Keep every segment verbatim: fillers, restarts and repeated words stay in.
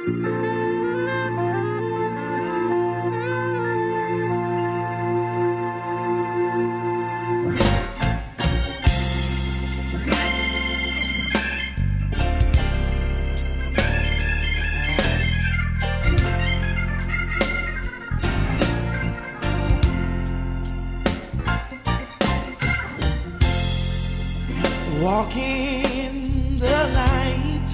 Walk in the light,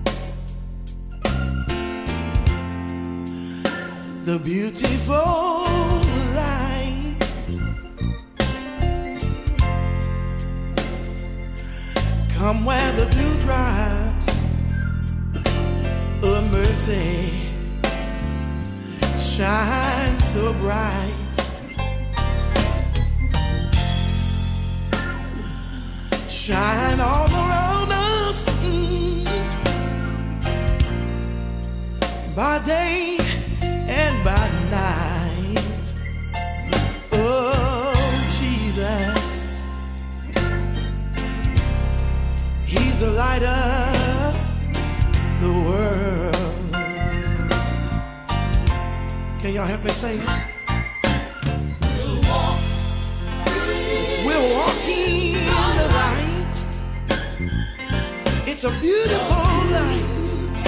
the beautiful light. Come where the dewdrops of mercy shine so bright. Shine all around us, mm, by day and by night. Oh, Jesus, He's the light of the world. Can y'all help me sing it? We'll walk, we'll walk in the light. It's a beautiful light.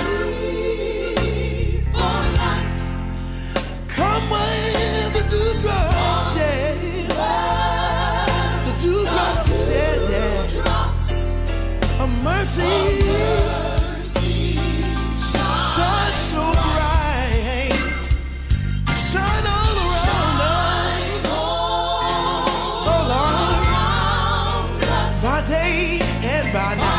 Beautiful light. Come where the dewdrops, yeah. The dewdrops, yeah, yeah. A mercy, shine so bright, shine all around us, all around us, by day and by night.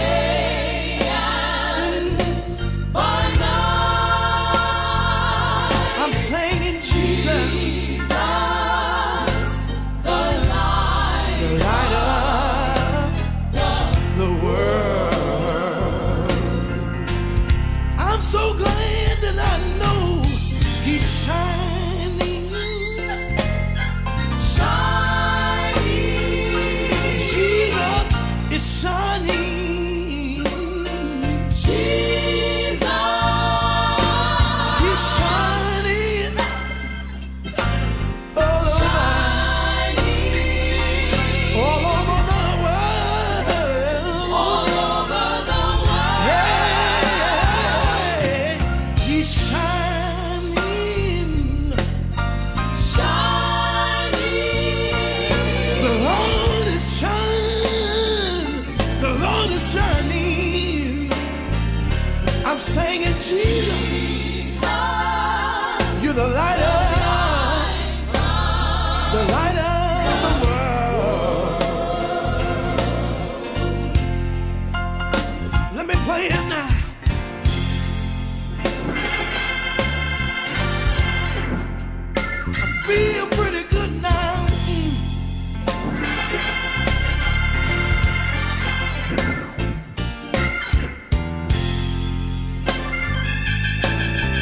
I'm singing, Jesus, you're the light of, the light of the world. Let me play it now. I feel pretty good now. Mm.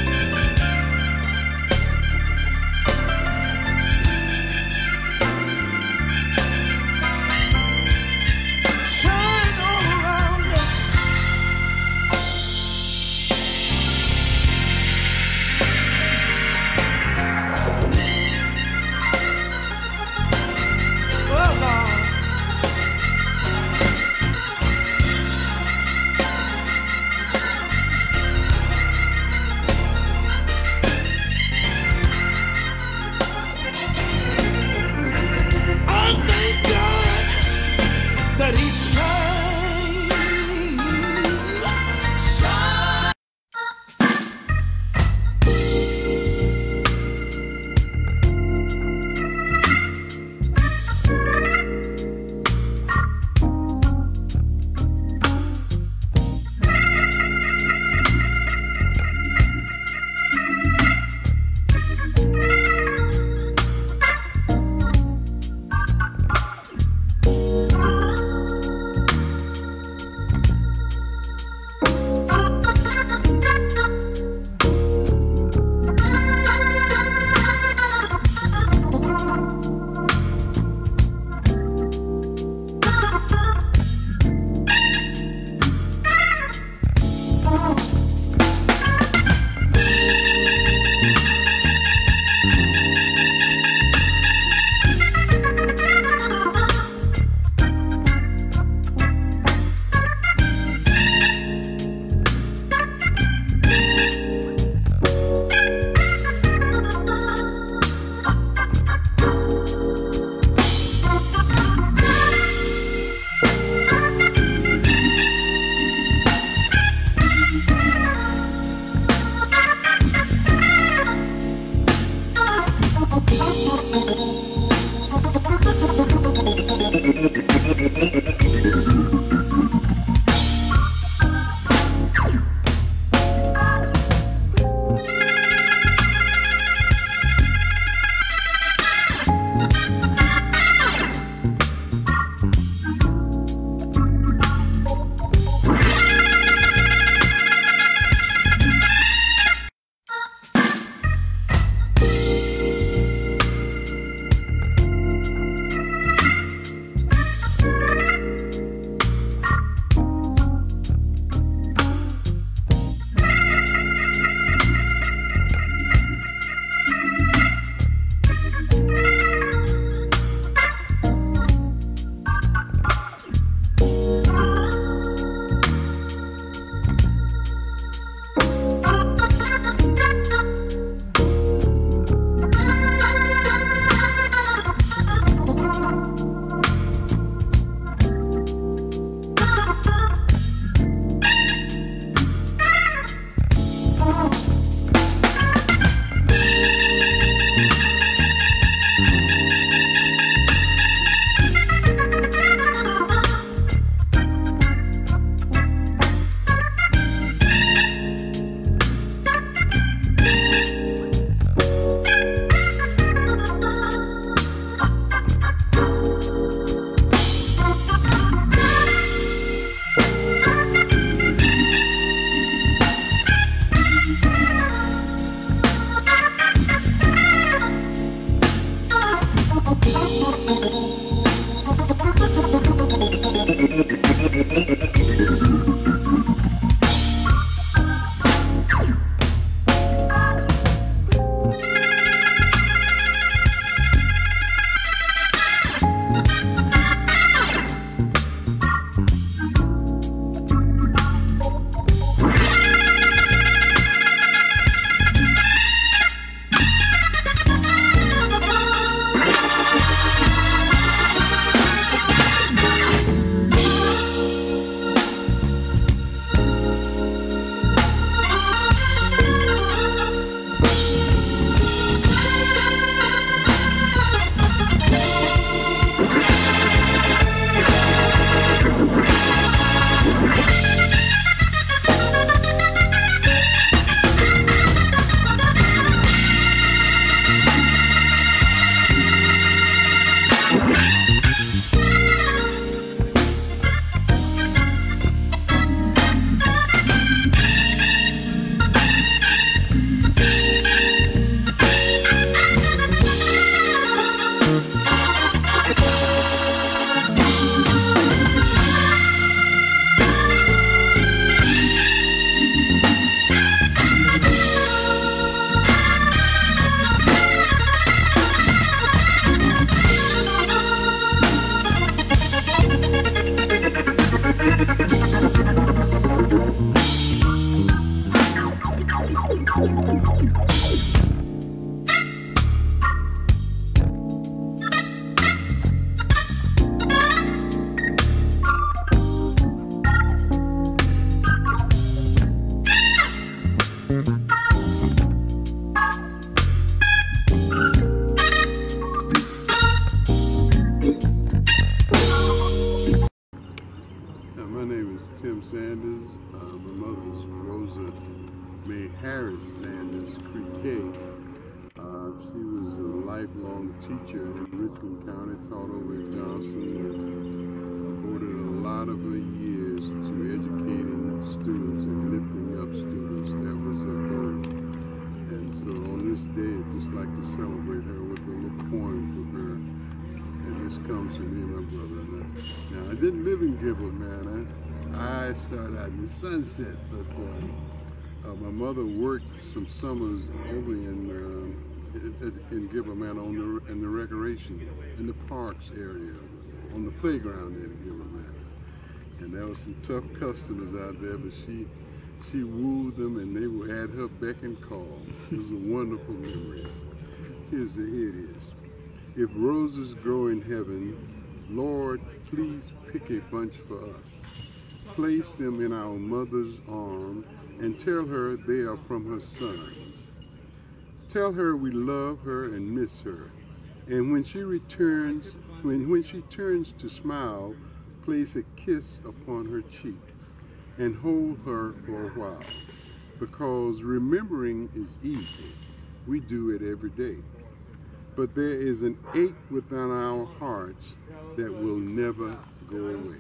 Harris Sanders, Creek. Uh, she was a lifelong teacher in Richmond County, taught over at Johnson, and devoted a lot of her years to educating students and lifting up students. That was her goal. And so on this day, I'd just like to celebrate her with a little poem for her. And this comes from me and my brother. Now, I didn't live in Gilbert, man. I, I started out in the Sunset, but uh, uh, my mother worked some summers over in uh, in Gilbert, man, on the in the recreation, in the parks area, on the playground there in Gilbert, man. And there were some tough customers out there, but she she wooed them, and they were at her beck and call. It was a wonderful memories. Here's the here it is. If roses grow in heaven, Lord, please pick a bunch for us. Place them in our mother's arm and tell her they are from her sons. Tell her we love her and miss her. And when she returns, when, when she turns to smile, place a kiss upon her cheek and hold her for a while. Because remembering is easy. We do it every day. But there is an ache within our hearts that will never go away.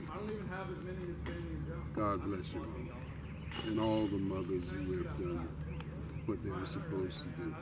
God bless you all, and all the mothers who have done what they were supposed to do.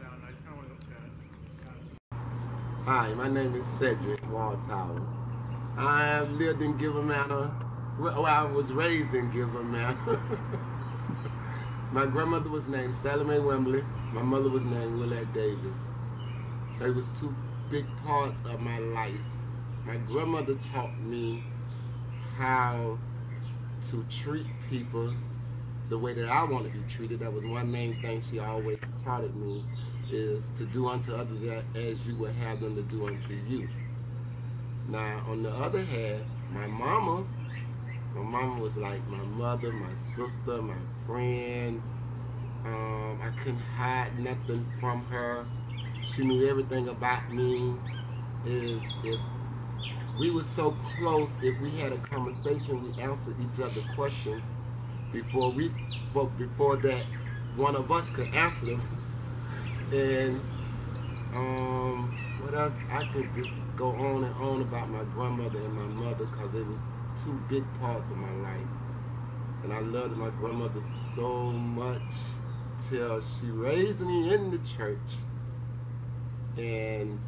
Hi, my name is Cedric Walltower. I have lived in Gilbert Manor. Well, I was raised in Gilbert Manor. My grandmother was named Sally Mae Wembley. My mother was named Willette Davis. They was two big parts of my life. My grandmother taught me how to treat people the way that I want to be treated. That was one main thing she always taught me, is to do unto others as you would have them to do unto you. Now, on the other hand, my mama, my mama was like my mother, my sister, my friend. Um, I couldn't hide nothing from her. She knew everything about me. If, if we were so close, if we had a conversation, we answered each other questions before we, before that one of us could answer them. And um, what else? I could just go on and on about my grandmother and my mother, because it was two big parts of my life. And I loved my grandmother so much till she raised me in the church. And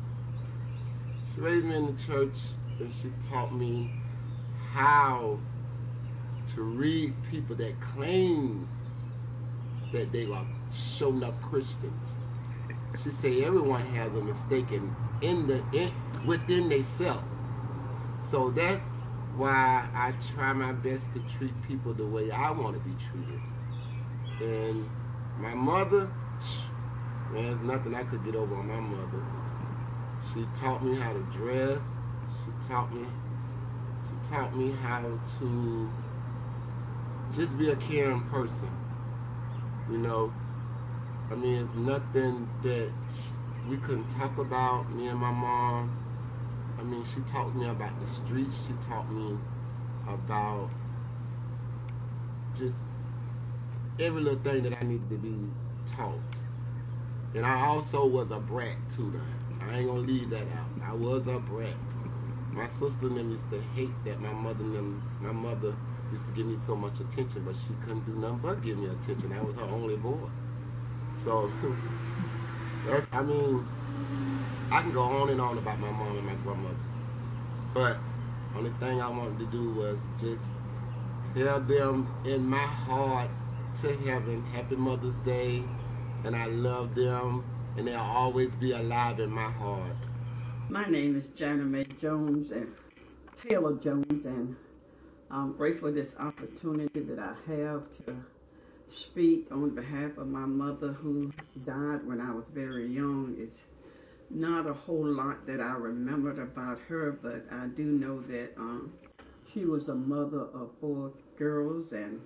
she raised me in the church, and she taught me how to read people that claim that they are shown up Christians. She said everyone has a mistake in, in the in, within themselves. So that's why I try my best to treat people the way I want to be treated. And my mother, man, there's nothing I could get over on my mother. She taught me how to dress. She taught me, she taught me how to just be a caring person. You know, I mean, it's nothing that we couldn't talk about, me and my mom. I mean, she taught me about the streets. She taught me about just every little thing that I needed to be taught. And I also was a brat too. I ain't gonna leave that out. I was a brat. My sister and them used to hate that my mother and them, my mother used to give me so much attention, but she couldn't do nothing but give me attention. I was her only boy. So, that, I mean, I can go on and on about my mom and my grandmother. But only thing I wanted to do was just tell them in my heart to heaven, Happy Mother's Day, and I love them, and they'll always be alive in my heart. My name is Jana Mae Jones, and Taylor Jones, and I'm grateful for this opportunity that I have to speak on behalf of my mother, who died when I was very young. It's not a whole lot that I remembered about her, but I do know that um, she was a mother of four girls, and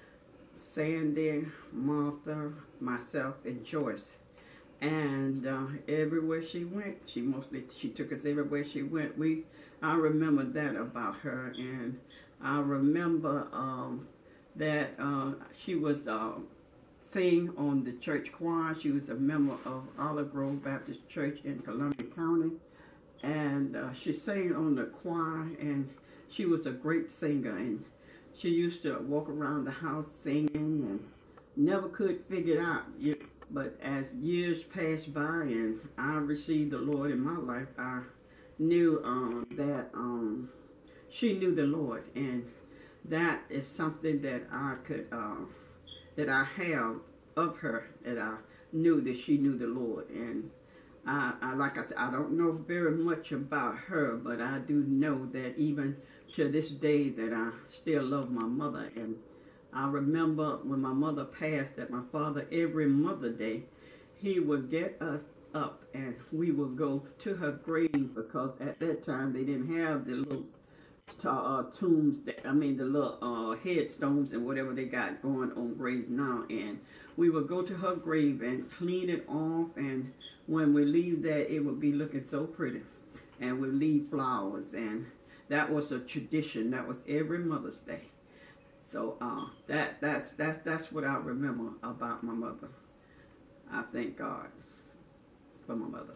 Sandy, Martha, myself, and Joyce. And uh, everywhere she went, she mostly she took us everywhere she went. We, I remember that about her, and I remember um, that uh, she was uh, sing on the church choir. She was a member of Olive Grove Baptist Church in Columbia County. And uh, she sang on the choir, and she was a great singer. And she used to walk around the house singing and never could figure it out. But as years passed by and I received the Lord in my life, I knew um, that um, she knew the Lord. And that is something that I could, uh, that I have of her, that I knew that she knew the Lord. And I, I, like I said, I don't know very much about her, but I do know that even to this day that I still love my mother. And I remember when my mother passed, that my father, every Mother Day, he would get us up and we would go to her grave, because at that time they didn't have the little uh, tombs, that, I mean the little uh, headstones and whatever they got going on graves now. And we would go to her grave and clean it off, and when we leave that, it would be looking so pretty. And we leave flowers, and that was a tradition. That was every Mother's Day. So uh, that that's that's that's what I remember about my mother. I thank God for my mother.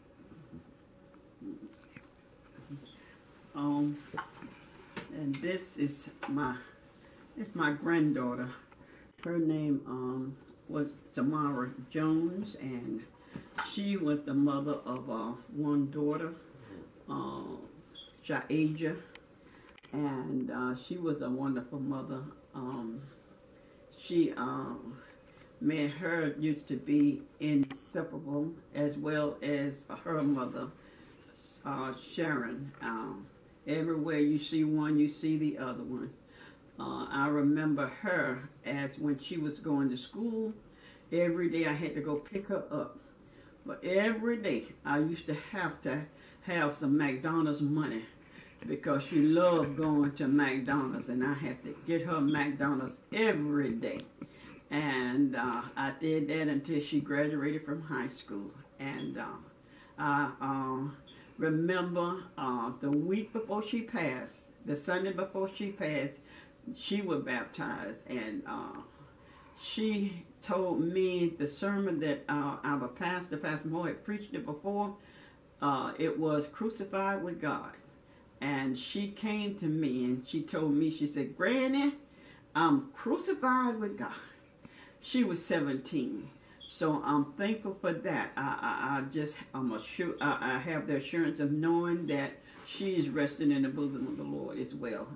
Um, and this is my it's my granddaughter. Her name um was Tamara Jones, and she was the mother of uh, one daughter, uh, Jaaja, and uh, she was a wonderful mother. Um, she, um, me and her used to be inseparable, as well as her mother, uh, Sharon. Um, everywhere you see one, you see the other one. Uh, I remember her as when she was going to school. Every day I had to go pick her up. But every day I used to have to have some McDonald's money, because she loved going to McDonald's, and I had to get her McDonald's every day. And uh, I did that until she graduated from high school. And uh, I uh, remember uh, the week before she passed, the Sunday before she passed, she was baptized, and uh, she told me the sermon that uh, our pastor, Pastor Moore, had preached it before. Uh, it was Crucified with God. And she came to me and she told me, she said, "Granny, I'm crucified with God." She was seventeen. So I'm thankful for that. I, I, I just, I'm assured, I, I have the assurance of knowing that she is resting in the bosom of the Lord as well.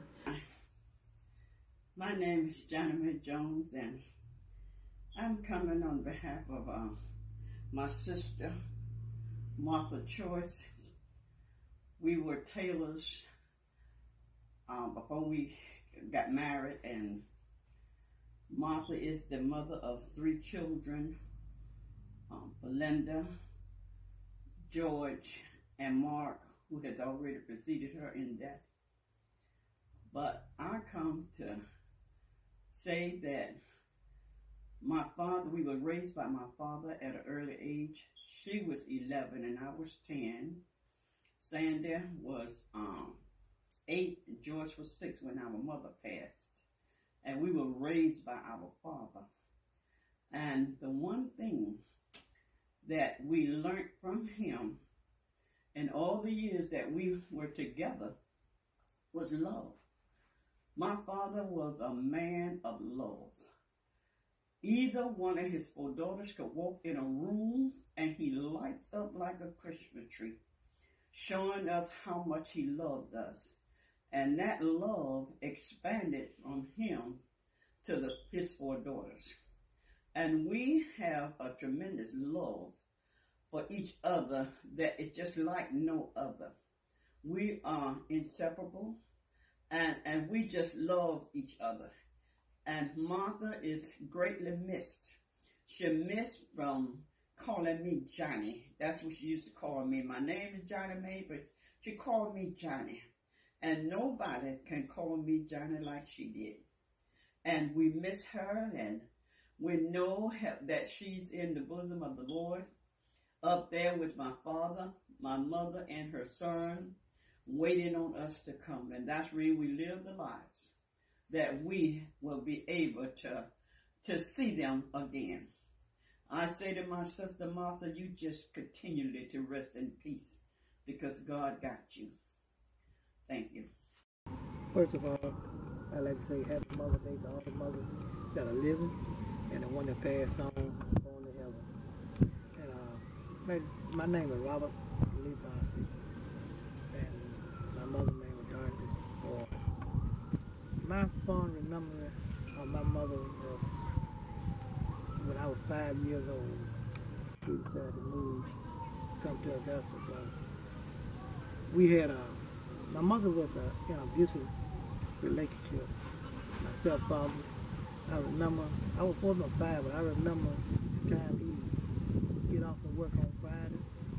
My name is Johnny Mae Jones, and I'm coming on behalf of uh, my sister, Martha Choice. We were tailors um, before we got married, and Martha is the mother of three children, um, Belinda, George, and Mark, who has already preceded her in death. But I come to say that my father, we were raised by my father at an early age. She was eleven and I was ten. Sandy was um, eight and George was six when our mother passed. And we were raised by our father. And the one thing that we learned from him in all the years that we were together was love. My father was a man of love. Either one of his four daughters could walk in a room and he lights up like a Christmas tree, showing us how much he loved us. And that love expanded from him to the, his four daughters. And we have a tremendous love for each other that is just like no other. We are inseparable, and, and we just love each other. And Martha is greatly missed. She missed from calling me Johnny. That's what she used to call me. My name is Johnny Mae, but she called me Johnny. And nobody can call me Johnny like she did. And we miss her, and we know that she's in the bosom of the Lord, up there with my father, my mother, and her son, waiting on us to come. And that's where we live the lives that we will be able to to see them again. I say to my sister Martha, you just continually to rest in peace because God got you. Thank you. First of all, I'd like to say happy Mother's Day to all the mothers that are living and the one that passed on, on to heaven. And uh, my name is Robert Lee Boston, and my mother's name was Dorothy Boyd. My fond remembrance of my mother was when I was five years old. We decided to move, come to Augusta. But we had a, my mother was a, in an abusive relationship. My stepfather, I remember, I was four or five, but I remember the time he would get off from work on Friday,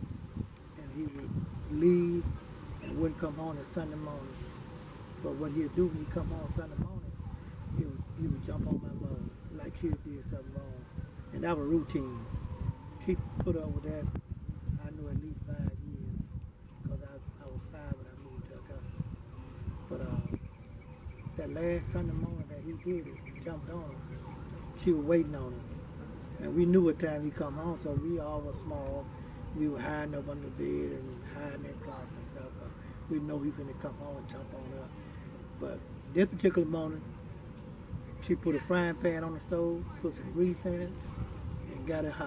and he would leave and wouldn't come home on Sunday morning. But what he'd do when he come home Sunday morning, he would, he would jump on my mother like she did something wrong. And that was routine. She put up with that, I knew at least five years, because I, I was five when I moved to Augusta. But uh, that last Sunday morning that he did it, jumped on her, she was waiting on him. And we knew what time he come home, so we all were small. We were hiding up under the bed and hiding in closets and stuff, because we know he finna come home and jump on her. But this particular morning, she put a frying pan on the stove, put some grease in it, and got it hot.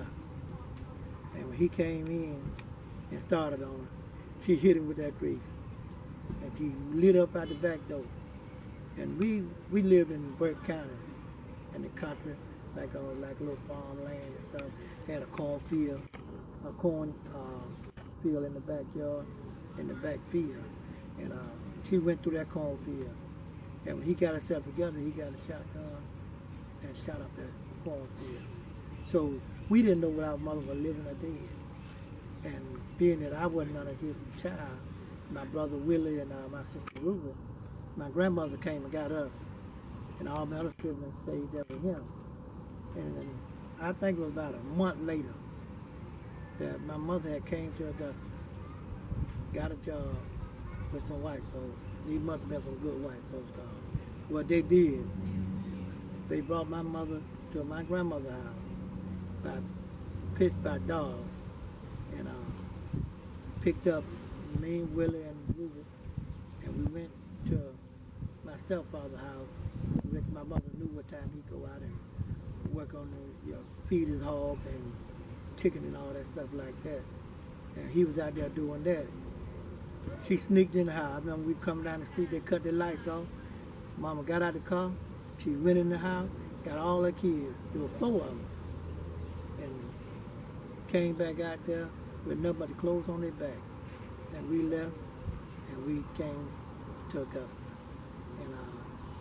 And when he came in and started on her, she hit him with that grease. And she lit up out the back door. And we we lived in Burke County, in the country, like a, like a little farmland and stuff. Had a cornfield, a corn uh, field in the backyard, in the back field. And uh, she went through that cornfield. And when he got himself together, he got a shotgun and shot up that cornfield. So we didn't know whether our mother was living or dead. And being that I wasn't none of his child, my brother Willie and uh, my sister Ruby, my grandmother came and got us. And all my other siblings stayed there with him. And, and I think it was about a month later that my mother had came to Augusta, got a job with some white folks. These must have been some good white folks. Uh, what they did, they brought my mother to my grandmother's house by pitched by dog, and uh, picked up me, Willie, and Ruby, and we went to my stepfather's house. Which my mother knew what time he'd go out and work on the, you know, feed his hogs and chicken and all that stuff like that. And he was out there doing that. She sneaked in the house. I remember we come down the street, they cut the lights off. Mama got out of the car, she went in the house, got all her kids. There were four of them. And came back out there with nothing but the clothes on their back. And we left, and we came to Augusta. And uh,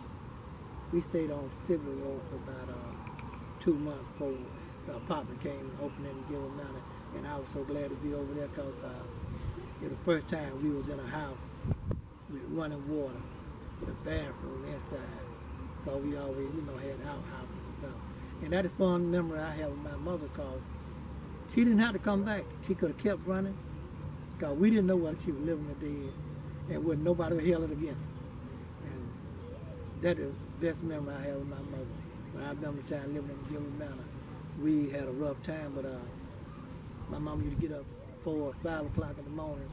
we stayed on Civil Road for about uh, two months before the apartment came and opened in Gilbert, Manor. And I was so glad to be over there because uh, it was the first time we was in a house with running water, with a bathroom inside. Because we always, you know, had outhouses and stuff. And that's a fun memory I have with my mother, because she didn't have to come back. She could have kept running, because we didn't know whether she was living or dead, and wouldn't nobody held it against her. And that is the best memory I have with my mother. When I remember the time living in Gilbert Manor, we had a rough time, but uh, my mom used to get up four or five o'clock in the morning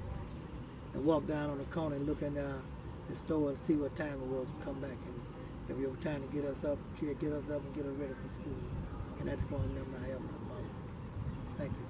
and walk down on the corner and look in uh, the store and see what time it was and come back. And if it was time to get us up, she'd get us up and get us ready for school. And that's the fun memory I have of my mother. Thank you.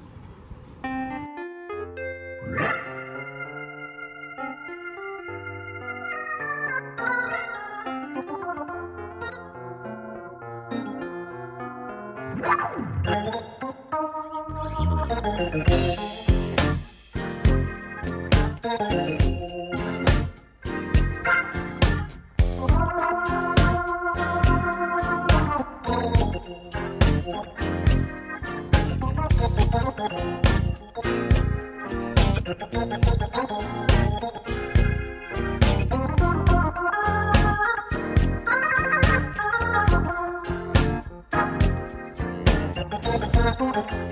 Thank you.